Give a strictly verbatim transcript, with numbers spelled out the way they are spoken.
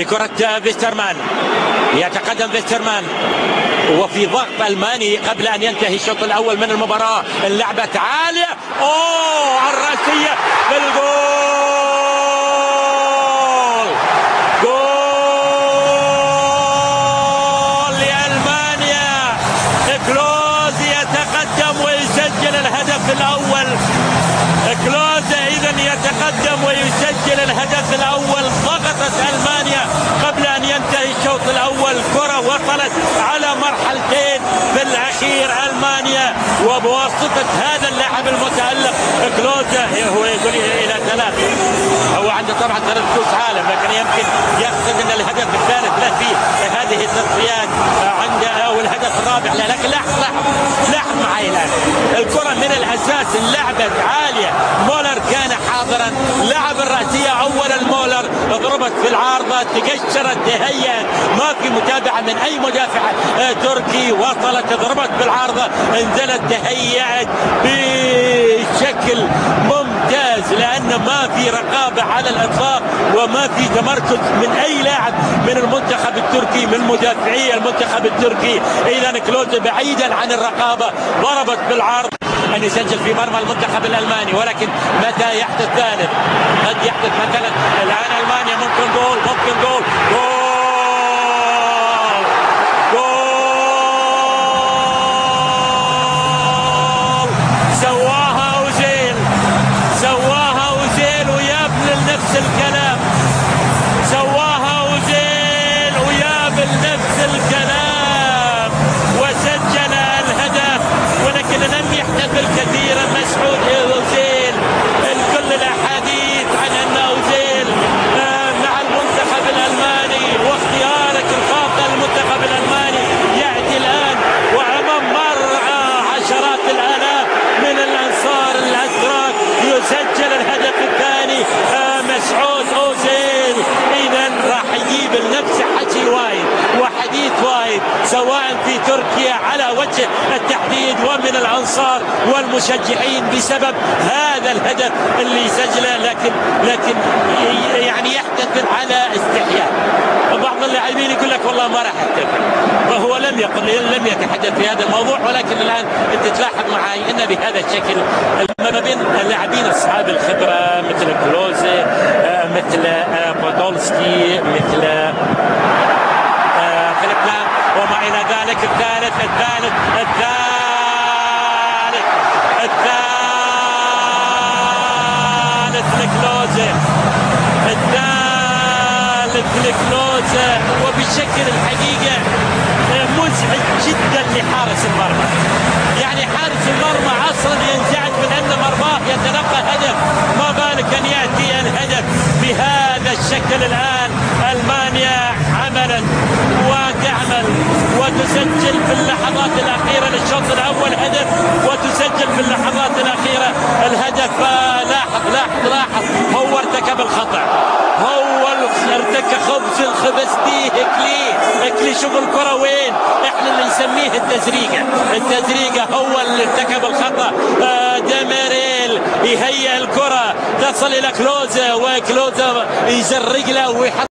بكرة فيسترمان. يتقدم فيسترمان وفي ضغط ألماني قبل أن ينتهي الشوط الأول من المباراة. اللعبة عالية، أوه الرأسية بالجول، جول لألمانيا. كلوز يتقدم ويسجل الهدف الأول. كلوز إذن يتقدم ويسجل الهدف الأول. ضغطت ألمانيا قبل أن ينتهي الشوط الأول. كرة وصلت على مرحلتين في الأخير ألمانيا، وبواسطة هذا اللاعب المتألق كلوز هو يقول إلى ثلاث. هو عنده طبعا ثلاث كؤوس عالم، لكن يمكن يقصد أن الهدف الثالث له في هذه التصفيات عنده، أو الهدف الرابع له. لكن لاحظ لاحظ لاحظ معي الآن الكرة من الأساس اللعبة عالية. مولر كان حاضرا، لعب الرأسية أولا. مولر ضربت في العارضة، تقشرت، تهيأت، ما في متابعة من أي مدافع تركي. وصلت ضربت بالعارضة، انزلت، تهيأت بشكل ممتاز، لأن ما في رقابة على الإطلاق وما في تمركز من أي لاعب من المنتخب التركي، من مدافعي المنتخب التركي. إذا كلوز بعيدا عن الرقابة ضربت بالعرض أن يسجل في مرمى المنتخب الألماني. ولكن متى يحدث ذلك؟ قد يحدث مثلا الآن ألمانيا ممكن جول، ممكن جول، جول، جول. سواها أوزيل، سواها أوزيل ويابل نفس الكلام، سواها أوزيل ويابل نفس الكلام وسجل الهدف. ولكن لم يحتفل كثيرا مسعود أوزيل. الكل الأحاديث عن أن أوزيل مع المنتخب الألماني واختيارك الخاطئ للمنتخب الألماني يأتي الآن وأمام مرعى عشرات الآلاف من الأنصار الأتراك يسجل الهدف الثاني مسعود أوزيل. إذا راح يجيب لنفسه حكي وايد وحديث وايد، سواء في تركيا على وجه التحديد ومن الأنصار والمشجعين بسبب هذا الهدف اللي سجله. لكن لكن يعني يحتفل على استحياء. بعض اللاعبين يقول لك والله ما راح احتفل، وهو لم يقل لم يتحدث في هذا الموضوع. ولكن الان انت تلاحظ معي ان بهذا الشكل ما بين اللاعبين اصحاب الخبره مثل كلوز، مثل بودولسكي، مثل فيليب لام وما الى ذلك. الثالث الثالث الثالث الثالث لكلوز، الثالث لكلوز. وبشكل الحقيقه مزعج جدا لحارس المرمى. يعني حارس المرمى اصلا ينزعج من ان مرماه يتلقى هدف، ما بالك ان ياتي الهدف بهذا الشكل. الان المانيا عملت وتعمل وتسجل في اللحظات الاخيره للشوط الاول هدف، وتسجل في اللحظات الاخيره الهدف. لاحظ لاحظ لاحظ هو ارتكب الخطا، هو ارتكب خبز الخبزتي اكلي اكلي. شوف الكره وين، احنا اللي نسميه التزريقه، التزريقه هو اللي ارتكب الخطا. ديميريل يهيئ الكره تصل الى كلوزا، وكلوزا يزرق له ويحط